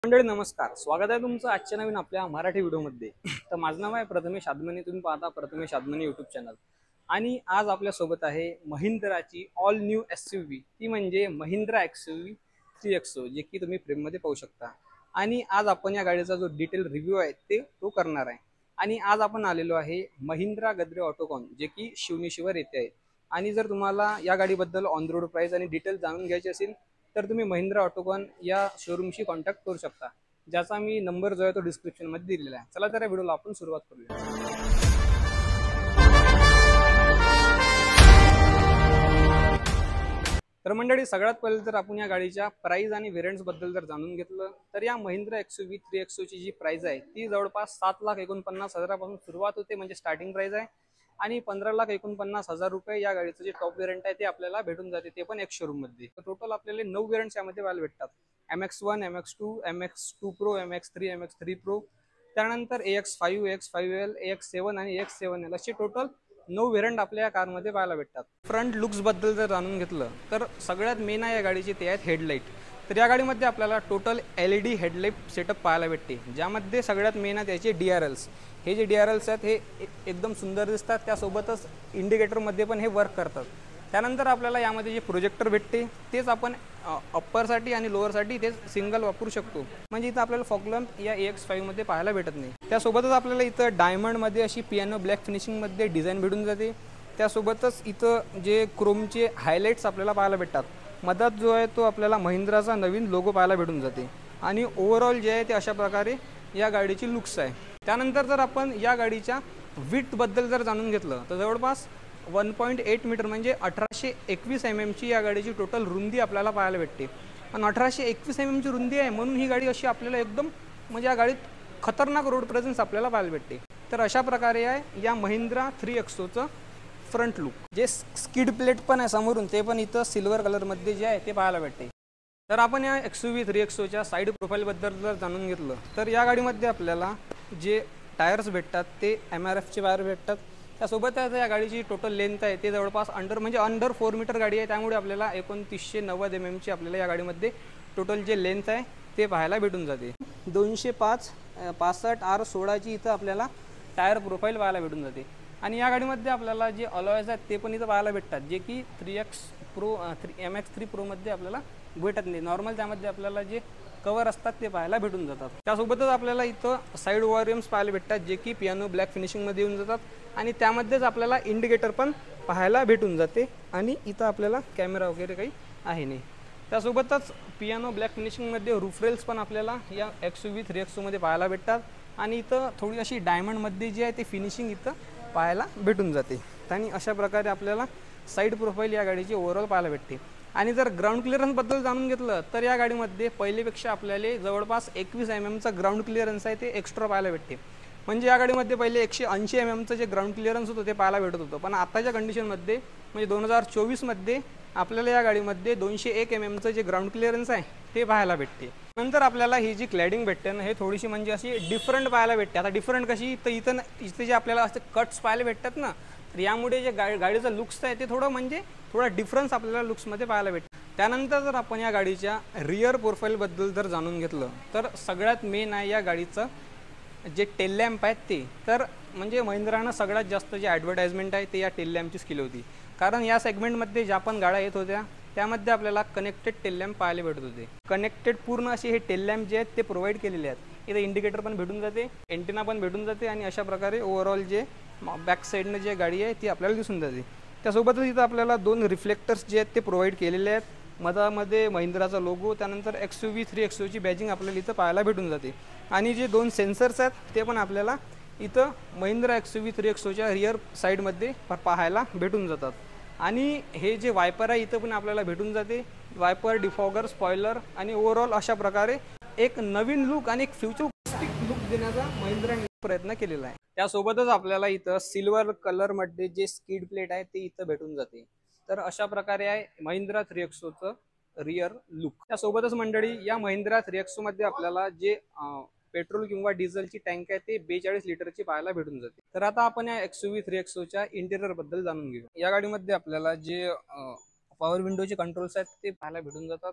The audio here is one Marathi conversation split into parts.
मंडळी नमस्कार, स्वागत आहे तुमचं आजच्या नवीन आपल्या मराठी व्हिडिओमध्ये। तर माझं नाव आहे प्रथमेश आदमनी, तुम्ही पाहता प्रथमेश आदमनी यूट्यूब चॅनल। आणि आज आपल्या सोबत आहे महिंद्राची ऑल न्यू एसयूव्ही, ती म्हणजे महिंद्रा एक्सयूव्ही 3XO, जे की तुम्ही फ्रेममध्ये पाहू शकता। आणि आज आपण या गाडीचा जो डिटेल रिव्ह्यू आहे तो करणार आहे। आणि आज आपण आलेलो आहे महिंद्रा गद्रे ऑटोकॉन, जे की शिवनेश्वर येथे आहे। आणि जर तुम्हाला या गाडीबद्दल ऑन रोड प्राइस आणि डिटेल जाणून घ्यायचे असेल तर तुम्ही महिंद्रा ऑटोकॉन या शोरूमशी कॉन्टॅक्ट करू शकता, ज्याचा मी नंबर जो आहे तो डिस्क्रिप्शन मध्ये दिलेला आहे। चला तर या व्हिडिओला आपण सुरुवात करूया। तर मंडळी, सगळ्यात पहिले तर आपण या गाडीच्या प्राइस आणि व्हेरियंट्स बद्दल जर जाणून घेतलं तर या महिंद्रा एक्सयूव्ही 3XO ची जी प्राइस आहे ती जवळपास 7,49,000 सुरुवात होते, म्हणजे स्टार्टिंग प्राइस आहे। आणि 15,49,000 रुपये या गाडीचं जे टॉप वेरियंट आहे ते आपल्याला भेटून जाते, ते पण एक शोरूम मध्ये। तर टोटल आपल्याला 9 वेरियंट्स यामध्ये पाहायला भेटतात। MX1, MX2, MX2 Pro, MX3, MX3 Pro, त्यानंतर AX5, AX5L, AX7 आणि AX7L असे टोटल 9 व्हेरियंट आपल्या या कारमध्ये पाहायला भेटतात। फ्रंट लुक्स बद्दल जर जाणून घेतलं तर सगळ्यात मेन आहे या गाडीची ते आहेत हेडलाईट। तर या गाडीमध्ये आपल्याला टोटल LED हेडलाईट सेटअप पाहायला भेटते, ज्यामध्ये सगळ्यात मेन आहे त्याचे DRLs। हे जे DRLs आहेत हे एकदम सुंदर दिसतात, त्यासोबतच इंडिकेटरमध्ये पण हे वर्क करतात। त्यानंतर आपल्याला यामध्ये जे प्रोजेक्टर भेटते तेच आपण अप्परसाठी आणि लोअरसाठी तेच सिंगल वापरू शकतो, म्हणजे इथं आपल्याला फॉग लॅम्प या AX5 मध्ये पाहायला भेटत नाही। त्यासोबतच आपल्याला इथं डायमंडमध्ये अशी पियानो ब्लॅक फिनिशिंगमध्ये डिझाईन भेटून जाते। त्यासोबतच इथं जे क्रोमचे हायलाइट्स आपल्याला पाहायला भेटतात, मधात जो आहे तो आपल्याला महिंद्राचा नवीन लोगो पाहायला भेटून जाते। आणि ओव्हरऑल जे आहे ते अशा प्रकारे या गाडीची लुक्स आहे। त्यानंतर जर आपण या गाडीच्या विड्थ बद्दल जर जाणून घेतलं तर जवळपास 1.8 मीटर म्हणजे 1821 mm ची या गाडीची टोटल रुंदी आपल्याला पाहायला भेटते। आणि 1821 mm ची रुंदी आहे म्हणून ही गाडी अशी आपल्याला एकदम म्हणजे या गाडीत खतरनाक रोड प्रेझेन्स आपल्याला पाहायला भेटते। तर अशा प्रकारे आहे या महिंद्रा 3XOचं फ्रंट लुक। जे स्किड प्लेट पण आहे समोरून, ते पण इथं सिल्वर कलरमध्ये जे आहे ते पाहायला भेटते। तर आपण या एक्सयूव्ही 3XOच्या साईड प्रोफाईलबद्दल जर जाणून घेतलं तर या गाडीमध्ये आपल्याला जे टायर्स भेटतात ते MRFचे टायर भेटतात। त्यासोबतच या गाडीची टोटल लेंथ आहे ते जवळपास अंडर 4 मीटर गाडी आहे, त्यामुळे आपल्याला 2990 mm ची आपल्याला या गाडीमध्ये टोटल जे लेंथ आहे ते पाहायला भेटून जाते। 205 65 R16 ची इथं आपल्याला टायर प्रोफाईल पाहायला भेटून जाते। आणि या गाडीमध्ये आपल्याला जे अलॉयज आहेत ते पण इथं पाहायला भेटतात, जे की 3X Pro MX3 Pro मध्ये आपल्याला भेटत नाही। नॉर्मल त्यामध्ये आपल्याला जे कवर असतात ते पाहायला भेटून जातात। त्यासोबतच आपल्याला इथं साईड ORMs पाहायला भेटतात, जे की पियानो ब्लॅक फिनिशिंगमध्ये येऊन जातात। आणि त्यामध्येच आपल्याला इंडिकेटर पण पाहायला भेटून जाते। आणि इथं आपल्याला कॅमेरा वगैरे काही आहे नाही। त्यासोबतच पियानो ब्लॅक फिनिशिंगमध्ये रूफ रेल्स पण आपल्याला या एक्सयूव्ही 3XO मध्ये पाहायला भेटतात। आणि इथं थोडी अशी डायमंडमध्ये जी आहे ती फिनिशिंग इथं पाहायला भेटून जाते। आणि अशा प्रकारे आपल्याला साईड प्रोफाईल या गाडीची ओव्हरऑल पाहायला भेटते। आणि जर ग्राउंड क्लिअरन्स बद्दल जाणून घेतलं तर या गाडीमध्ये पहिलेपेक्षा आपल्याला जवळपास 21 mm चा ग्राउंड क्लिअरन्स आहे ते एक्स्ट्रा पाहायला भेटते। म्हणजे या गाडीमध्ये पहिले 180 mm चं जे ग्राउंड क्लिअरन्स होतं ते पाहायला भेटत होतं, पण आताच्या कंडिशनमध्ये म्हणजे 2024 मध्ये आपल्याला या गाडीमध्ये 201 mm चं जे ग्राउंड क्लिअरन्स आहे ते पाहायला भेटते। नंतर आपल्याला ही जी क्लॅडिंग भेटते ना, हे थोडीशी म्हणजे अशी डिफरंट पाहायला भेटते। आता डिफरंट कशी, तर इथं जे आपल्याला असे कट्स पाहायला भेटतात ना, तर यामुळे जे गाडीचं लुक्स आहे ते थोडा डिफरन्स आपल्याला लुक्समध्ये पाहायला भेटतं। त्यानंतर जर आपण या गाडीच्या रिअर प्रोफाईलबद्दल जर जाणून घेतलं तर सगळ्यात मेन आहे या गाडीचं जे टेल लॅम्प आहेत ते। तर म्हणजे महिंद्रानं सगळ्यात जास्त जे ॲडव्हर्टाइजमेंट आहे ते या टेल लॅम्पचीच केली होती, कारण या सेगमेंटमध्ये ज्या पण गाड्या येत होत्या त्यामध्ये आपल्याला कनेक्टेड टेल लॅम्प पाहायला भेटत होते। कनेक्टेड पूर्ण असे हे टेल लॅम्प जे आहेत ते प्रोव्हाइड केलेले आहेत। इथं इंडिकेटर पण भेटून जाते, एंटिना पण भेटून जाते, आणि अशा प्रकारे ओव्हरऑल जे बॅक साईडनं जे गाडी आहे ती आपल्याला दिसून जाते। त्यासोबतच इथं आपल्याला 2 रिफ्लेक्टर्स जे आहेत ते प्रोव्हाइड केलेले आहेत। मधामध्ये महिंद्राचा लोगो, त्यानंतर एक्सयूव्ही 3XOची बॅजिंग आपल्याला इथं पाहायला भेटून जाते। आणि जे 2 सेन्सर्स आहेत ते पण आपल्याला इथं महिंद्रा एक्सयूव्ही 3XOच्या रिअर साईडमध्ये पाहायला भेटून जातात। आणि हे जे वायपर आहे इथं पण आपल्याला भेटून जाते, वायपर, डिफॉगर, स्पॉयलर, आणि ओव्हरऑल अशा प्रकारे एक नवीन लुक आणि एक फ्युचरिस्टिक लुक देण्याचा महिंद्राने प्रयत्न केलेला आहे। त्यासोबतच आपल्याला इथं सिल्वर कलरमध्ये जे स्किड प्लेट आहे ते इथं भेटून जाते। तर अशा प्रकारे आहे महिंद्रा 3XOचं रिअर लुक। त्यासोबतच मंडळी, या महिंद्रा 3XO मध्ये आपल्याला जे पेट्रोल किंवा डिझेलची टँक आहे ते 42 लिटरची पाहायला भेटून जाते। तर आता आपण या एक्सयूव्ही 3XOच्या इंटेरियर बद्दल जाणून घेऊ। या गाडीमध्ये आपल्याला जे पॉवर विंडोचे कंट्रोल्स आहेत ते पाहायला भेटून जातात।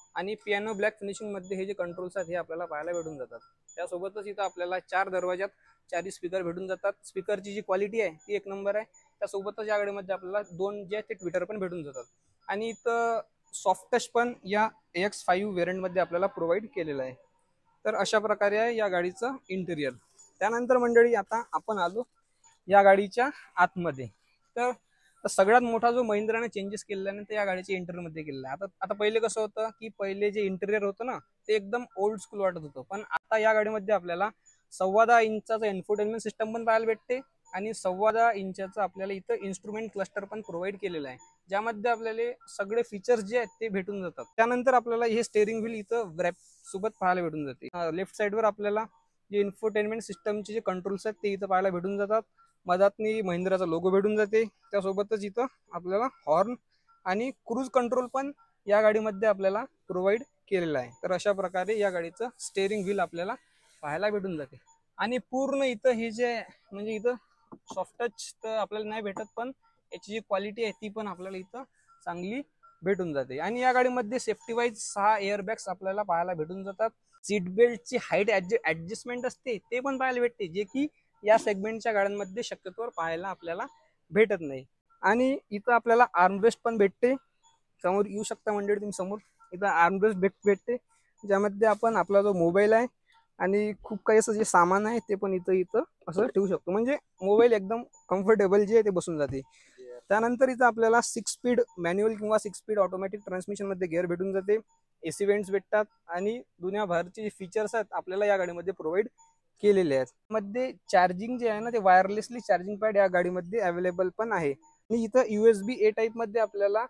आणि पियानो ब्लॅक फिनिशिंग मध्ये हे जे कंट्रोल्स आहेत हे आपल्याला पाहायला भेटून जातात। त्यासोबतच इथं आपल्याला 4 दरवाजात 4 स्पीकर भेटून जातात। स्पीकरची जी क्वालिटी आहे ती एक नंबर आहे। त्यासोबतच या गाडीमध्ये आपल्याला 2 जे ते ट्विटर पण भेटून जातात। आणि इथं सॉफ्ट टच पण या AX5 व्हेरियंट मध्ये आपल्याला प्रोव्हाइड केलेलं आहे। तर अशा प्रकारे आहे या गाडीचं इंटेरियर। त्यानंतर मंडळी आता आपण आलो या गाडीच्या आतमध्ये। तर सगळ्यात मोठा जो महिंद्राने चेंजेस केलेला आहे ते या गाडीच्या इंटेरियर मध्ये केलेला आहे। आता पहिले कसं होतं की पहिले जे इंटेरियर होतं ना ते एकदम ओल्ड स्कूल वाटत होतं, पण आता या गाडीमध्ये आपल्याला 10.25 इंचाचा इन्फोटेनमेंट सिस्टम पण पाहायला भेटते आणि 10.25 इंचाचा आपल्याला इथं इन्स्ट्रुमेंट क्लस्टर पण प्रोव्हाइड केलेला आहे, ज्यामध्ये आपल्याला सगळे फीचर्स जे आहेत ते भेटून जातात। त्यानंतर आपल्याला हे स्टेअरिंग व्हील इथं रॅप सोबत पाहायला भेटून जाते। लेफ्ट साइडवर आपल्याला जे इन्फोटेनमेंट सिस्टमचे जे कंट्रोल्स आहेत ते इथं पाहायला भेटून जातात। मधातनी महिंद्राचा लोगो भेटून जाते। त्यासोबतच इथं आपल्याला हॉर्न आणि क्रूज कंट्रोल पण या गाडीमध्ये आपल्याला प्रोव्हाइड केलेला आहे। तर अशा प्रकारे या गाडीचं स्टेअरिंग व्हील आपल्याला पाहायला भेटून जाते। आणि पूर्ण इथं हे जे म्हणजे इथं सॉफ्ट टच तर आपल्याला नाही भेटत, पण याची जी क्वालिटी आहे ती पण आपल्याला इथं चांगली भेटून जाते। आणि या गाडीमध्ये सेफ्टी वाईज 6 एअरबॅग्स आपल्याला पाहायला भेटून जातात। सीट बेल्टची हाईट ऍडजस्टमेंट असते ते पण पाहायला भेटते, जे की या सेगमेंटच्या गाड्यांमध्ये शक्यतोवर पाहायला आपल्याला भेटत नाही। आणि इथं आपल्याला आर्मरेस्ट पण भेटते। समोर येऊ शकता मंडळी तुम्ही, समोर इथं आर्मरेस्ट भेटते, ज्यामध्ये आपण आपला जो मोबाईल आहे आणि खूप काही असं जे सामान आहे ते पण इथं असं ठेवू शकतो। म्हणजे मोबाईल एकदम कम्फर्टेबल जे आहे ते बसून जाते। त्यानंतर इथं आपल्याला 6 स्पीड मॅन्युअल किंवा 6 स्पीड ऑटोमॅटिक ट्रान्समिशन मध्ये गिअर भेटून जाते। AC वेंट्स भेटतात आणि दुनियाभरचे जे फीचर्स आहेत आपल्याला या गाडीमध्ये प्रोव्हाइड केलेले आहेत। मध्ये चार्जिंग जे आहे ना ते वायरलेसली चार्जिंग पॅड या गाडीमध्ये अवेलेबल पण आहे। आणि इथं USB-A टाईप मध्ये आपल्याला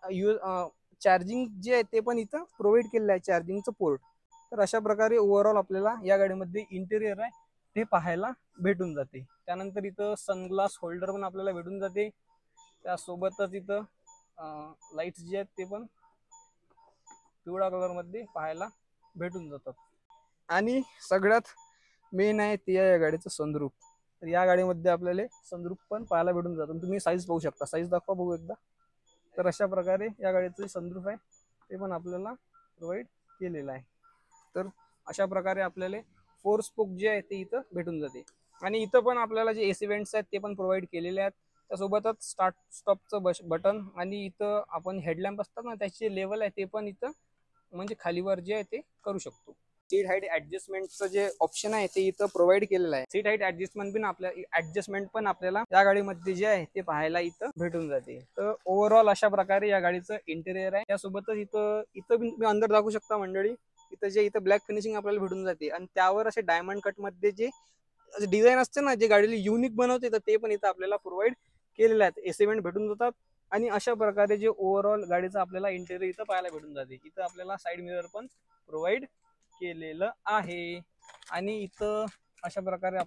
चार्जिंग जे आहे ते पण इथं प्रोव्हाइड केलेलं आहे, चार्जिंगचं पोर्ट। तर अशा प्रकारे ओव्हरऑल आपल्याला या गाडीमध्ये इंटेरियर आहे ते पाहायला भेटून जाते। त्यानंतर इथं सनग्लास होल्डर पण आपल्याला भेटून जाते। त्यासोबतच इथं लाईट्स जे आहेत ते पण पिवळ्या कलर मध्ये पाहायला भेटून जातात। आणि सगळ्यात मेन आहे ते या गाडीचं सनरूफ। तर या गाडीमध्ये आपल्याला सनरूफ पण पाहायला भेटून जातं। तुम्ही साईज पाहू शकता, साईज दाखवा बघू एकदा। तर अशा प्रकारे या गाडीचं सनरूफ आहे ते पण आपल्याला प्रोव्हाइड केलेलं आहे। तर अशा प्रकारे आपल्याला 4 स्पोक जे आहे ते इथं भेटून जाते। आणि इथं पण आपल्याला जे AC वेंट्स आहेत ते पण प्रोव्हाइड केलेले आहेत। त्यासोबतच स्टार्ट स्टॉपचं बटन आणि इथं आपण हेडलॅम्प असतात ना त्याची लेवल आहे ते पण इथं म्हणजे खालीवर जे आहे ते करू शकतो। सीट हाईट ऍडजस्टमेंटचं जे ऑप्शन आहे ते इथं प्रोव्हाइड केलेलं आहे। सीट हाईट ऍडजस्टमेंट पण आपल्याला या गाडीमध्ये जे आहे ते पाहायला इथं भेटून जाते। तर ओव्हरऑल अशा प्रकारे या गाडीचं इंटेरियर आहे। त्यासोबतच इथं मी अंदर दाखवू शकता मंडळी, इथं ब्लॅक फिनिशिंग आपल्याला भेटून जाते आणि त्यावर असे डायमंड कट मध्ये जे डिझाईन असते ना जे गाडीला युनिक बनवते तर ते पण इथं आपल्याला प्रोव्हाइड केलेले आहेत। AC वेंट भेटून जातात आणि अशा प्रकारे जे ओव्हरऑल गाडीचं आपल्याला इंटेरियर इथं पाहायला भेटून जाते। इथं आपल्याला साईड मिरर पण प्रोव्हाइड केलेलं आहे। आणि इथं अशा प्रकारे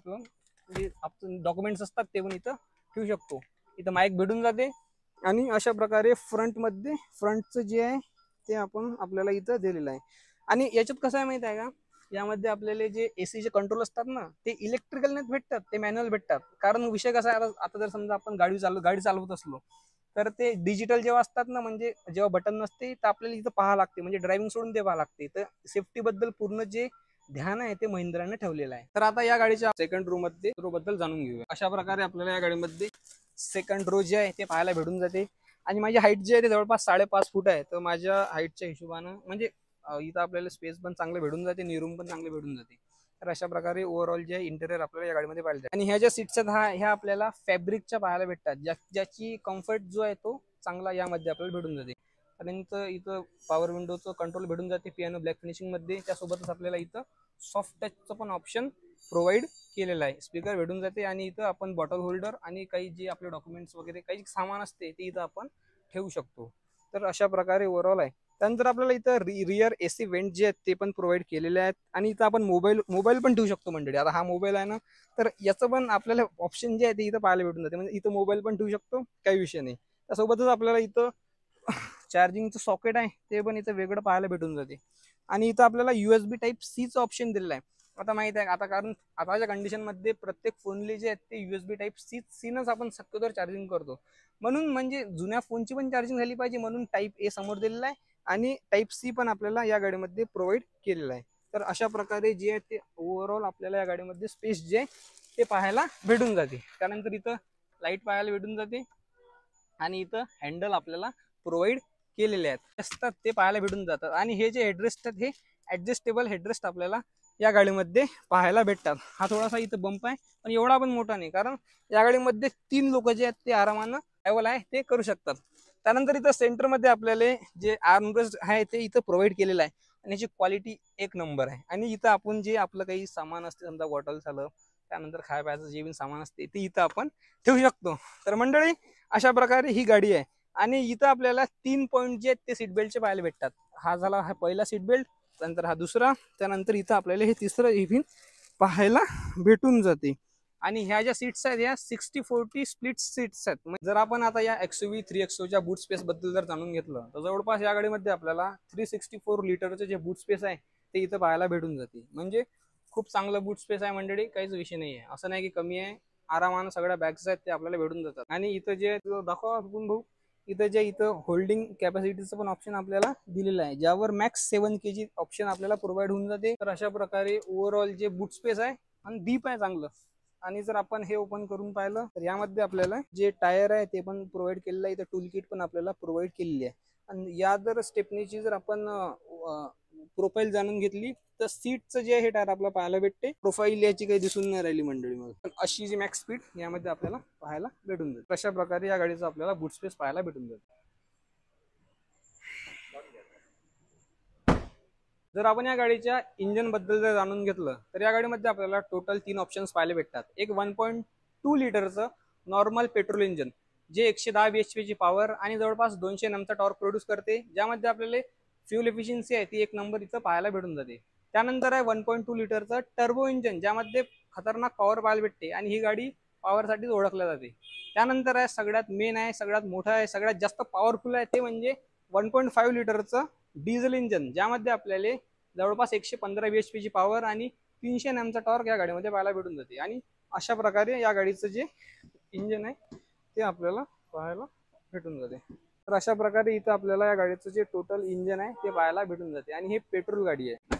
आपण डॉक्युमेंट्स असतात ते पण इथं ठेवू शकतो। इथं माईक भेटून जाते आणि अशा प्रकारे फ्रंटचं जे आहे ते आपल्याला इथं दिलेलं आहे। आणि याच्यात कसं आहे माहित आहे का, यामध्ये आपल्याला जे AC चे कंट्रोल असतात ना ते इलेक्ट्रिकल नाही भेटतात, ते मॅन्युअल भेटतात। कारण विषय कसा आहे, आता जर समजा आपण गाडी चालवत असलो तर ते डिजिटल जेव्हा असतात ना, म्हणजे जेव्हा बटन नसते तर आपल्याला इथं पाहावं लागते, म्हणजे ड्रायव्हिंग सोडून ते पाहावं लागते। तर सेफ्टी बद्दल पूर्ण जे ध्यान आहे ते महिंद्राने ठेवलेलं आहे। तर आता या गाडीच्या सेकंड रो बद्दल जाणून घेऊया। अशा प्रकारे आपल्याला या गाडीमध्ये सेकंड रो जे आहे ते पाहायला भेटून जाते। आणि माझी हाईट जे आहे ते जवळपास 5.5 फूट आहे। तर माझ्या हाईटच्या हिशोबानं म्हणजे इथं आपल्याला स्पेस पण चांगले भेटून जाते आणि रूम पण चांगले भेटून जाते। तर अशा प्रकारे ओव्हरऑल जे इंटेरियर आपल्याला या गाडीमध्ये पाहायला जाते। आणि ह्या ज्या सीट्स आहेत ह्या आपल्याला फॅब्रिकच्या पाहायला भेटतात, ज्याची कम्फर्ट जो आहे तो चांगला यामध्ये आपल्याला भेटून जाते। त्यानंतर इथं पॉवर विंडोचं कंट्रोल भेटून जाते पियानो ब्लॅक फिनिशिंग मध्ये। त्यासोबतच आपल्याला इथं सॉफ्ट टचचं पण ऑप्शन प्रोव्हाइड केलेलं आहे। स्पीकर भेटून जाते आणि इथं आपण बॉटल होल्डर आणि काही जे आपले डॉक्युमेंट्स वगैरे काही सामान असते ते इथं आपण ठेवू शकतो। तर अशा प्रकारे ओव्हरऑल आहे। त्यानंतर आपल्याला इथं रिअर AC वेंट जे आहेत ते पण प्रोव्हाइड केलेले आहेत। आणि इथं आपण मोबाईल पण ठेवू शकतो मंडळी। आता हा मोबाईल आहे ना, तर याचं पण आपल्याला ऑप्शन जे आहे ते इथं पाहायला भेटून जाते। म्हणजे इथं मोबाईल पण ठेवू शकतो, काही विषय नाही। त्यासोबतच आपल्याला इथं चार्जिंगचं सॉकेट आहे ते पण इथं वेगळं पाहायला भेटून जाते। आणि इथं आपल्याला USB Type-C चं ऑप्शन दिलेलं आहे। आता माहित आहे आता, कारण आताच्या कंडिशन मध्ये प्रत्येक फोनले जे आहेत ते USB Type-C नच आपण शक्यतोवर चार्जिंग करतो। म्हणून म्हणजे जुन्या फोनची पण चार्जिंग झाली पाहिजे म्हणून Type-A समोर दिलेला आहे आणि टाईप सी पण आपल्याला या गाडीमध्ये प्रोव्हाइड केलेला आहे. तर अशा प्रकारे जे आहे ते ओव्हरऑल आपल्याला या गाडीमध्ये स्पेस जे ते पाहायला भेटून जाते. त्यानंतर इथं लाईट पाहायला भेटून जाते आणि इथं हँडल आपल्याला प्रोव्हाइड केलेले आहेत असतात ते पाहायला भेटून जातात. आणि हे जे हेडरेस्ट आहेत हे ऍडजस्टेबल हेडरेस्ट आपल्याला या गाडीमध्ये पाहायला भेटतात. हा थोडासा इथं बंप आहे पण एवढा पण मोठा नाही, कारण या गाडीमध्ये 3 लोक जे आहेत ते आरामानं ट्रॅव्हल आहे ते करू शकतात. त्यानंतर इथं सेंटरमध्ये आपल्याला जे आर्मरेस्ट आहे ते इथं प्रोव्हाइड केलेलं आहे आणि याची क्वालिटी एक नंबर आहे. आणि इथं आपण जे आपलं काही सामान असते, समजा बॉटल झालं, त्यानंतर खाय प्यायचं जे पण सामान असते ते इथं आपण ठेवू शकतो. तर मंडळी अशा प्रकारे ही गाडी आहे. आणि इथं आपल्याला 3 पॉईंट जे आहेत ते सीट बेल्टचे पाहायला भेटतात. हा झाला हा पहिला सीट बेल्ट, त्यानंतर हा दुसरा, त्यानंतर इथं आपल्याला हे तिसरं इव्हिन पाहायला भेटून जाते. आणि ह्या ज्या सीट्स आहेत या 60-40 स्प्लिट सीट्स आहेत. जर आपण आता या XUV 3XO बूट स्पेस बद्दल जर जाणून घेतलं तर जवळपास या गाडीमध्ये आपल्याला 364 लिटरचे जे बूट स्पेस आहे ते इथं पाहायला भेटून जाते. म्हणजे खूप चांगलं बूट स्पेस आहे मंडळी, काहीच विषय नाही आहे, असं नाही की कमी आहे. आरामानं सगळ्या बॅग्स आहेत ते आपल्याला भेटून जातात. आणि इथं जे दाखवा भाऊ, इथं होल्डिंग कॅपॅसिटीचं पण ऑप्शन आपल्याला दिलेलं आहे, ज्यावर मॅक्स 7 kg ऑप्शन आपल्याला प्रोव्हाइड होऊन जाते. तर अशा प्रकारे ओव्हरऑल जे बूट स्पेस आहे आणि डीप आहे चांगलं. आणि जर आपण हे ओपन करून पाहिलं तर यामध्ये आपल्याला जे टायर आहे ते पण प्रोव्हाइड केलेलं आहे. इथं टूल किट पण आपल्याला प्रोव्हाइड केलेली आहे. आणि या जर स्टेपनीची जर आपण प्रोफाईल जाणून घेतली तर सीटचं जे हे टायर आपल्याला पाहायला भेटते. प्रोफाईल याची काही दिसून नाही राहिली मंडळी, मग पण अशी जी मॅक्स स्पीड यामध्ये आपल्याला पाहायला भेटून जाते. अशा प्रकारे या गाडीचा आपल्याला बूट स्पेस पाहायला भेटून जाते. जर आपण या गाडीच्या इंजन बद्दल जर जाणून घेतलं तर या गाडीमध्ये आपल्याला टोटल 3 ऑप्शन्स पाहायला भेटतात. एक 1.2 लिटरचं नॉर्मल पेट्रोल इंजन जे 110 bhp ची पॉवर आणि जवळपास 200 Nm चा टॉर्क प्रोड्यूस करते, ज्यामध्ये आपल्याला फ्युल एफिशियन्सी आहे ती एक नंबर इथं पाहायला भेटून जाते. त्यानंतर आहे 1.2 लिटरचं टर्बो इंजन, ज्यामध्ये खतरनाक पॉवर पाहायला भेटते आणि ही गाडी पॉवरसाठीच ओळखल्या जाते. त्यानंतर आहे सगळ्यात मेन आहे, सगळ्यात मोठं आहे, सगळ्यात जास्त पॉवरफुल आहे, ते म्हणजे 1.5 लिटरचं डिझेल इंजन, ज्यामध्ये आपल्याला जवळपास 115 bhp ची पॉवर आणि 300 Nm चा टॉर्क या गाडीमध्ये पाहायला भेटून जाते. आणि अशा प्रकारे या गाडीचं जे इंजन आहे ते आपल्याला पाहायला भेटून जाते. तर अशा प्रकारे इथं आपल्याला या गाडीचं जे टोटल इंजन आहे ते पाहायला भेटून जाते. आणि हे पेट्रोल गाडी आहे.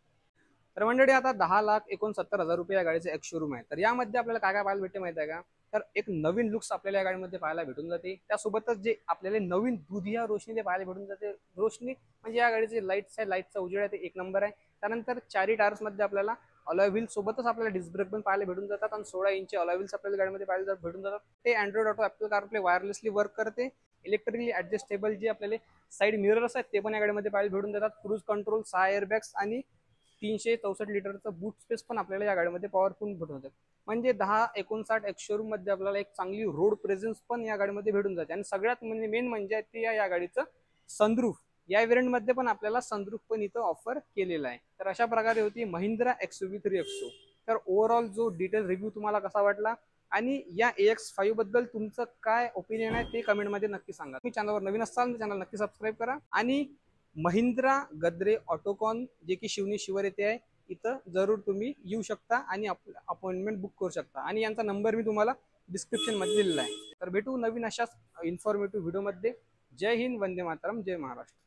तर मंडळी आता 10,69,000 रुपये या गाडीचं एक्स शोरूम आहे. तर यामध्ये आपल्याला काय काय पाहायला भेटते माहिती आहे का? तर एक नवीन लुक्स आपल्याला या गाडीमध्ये पाहायला भेटून जाते. त्यासोबतच जे आपल्याला नवीन दुधिया रोशनी ते पाहायला भेटून जाते. रोशनी म्हणजे या गाडीचे लाईट्स आहे, लाईटचा उजेड आहे ते एक नंबर आहे. त्यानंतर चारी टायर्स मध्ये आपल्याला अलॉय व्हील सोबतच आपल्याला डिस्क ब्रेक पण पाहायला भेटून जातात. आणि 16 इंची अलॉय व्हील्स आपल्याला गाडीमध्ये पाहायला भेटून जातात. ते Android auto Apple CarPlay wirelessly work करते. इलेक्ट्रिकली ऍडजस्टेबल जे आपल्याला साईड मिरर्स आहेत ते पण या गाडीमध्ये पाहायला भेटून जातात. क्रूज कंट्रोल, 6 एअरबॅग्स आणि 364 लिटरचं बूट स्पेस पण आपल्याला या गाडीमध्ये पॉवरफुल भेटून जाते. म्हणजे 10,59 एक्स शोरूम मध्ये आपल्याला एक चांगली रोड प्रेझेन्स पण या गाडीमध्ये भेटून जाते. आणि सगळ्यात म्हणजे मेन म्हणजे ते या गाडीचं सनरूफ, या व्हेरियंट मध्ये पण आपल्याला सनरूफ पण इथं ऑफर केलेला आहे. तर अशा प्रकारे होती महिंद्रा XUV 3XO. तर ओव्हरऑल जो डिटेल रिव्ह्यू तुम्हाला कसा वाटला आणि या AX5 बद्दल तुमचं काय ओपिनियन आहे ते कमेंटमध्ये नक्की सांगा. तुम्ही चॅनलवर नवीन असाल तर चॅनल नक्की सबस्क्राईब करा. आणि महिंद्रा गद्रे ऑटोकॉन जे की शिवनी शिवर येथे आहे, इथं जरूर तुम्ही येऊ शकता आणि अपॉइंटमेंट बुक करू शकता. आणि यांचा नंबर मी तुम्हाला डिस्क्रिप्शन मध्ये दिलेला आहे. तर भेटू नवीन अशाच इन्फॉर्मेटिव्ह व्हिडिओमध्ये. जय हिंद, वंदे मातरम, जय महाराष्ट्र.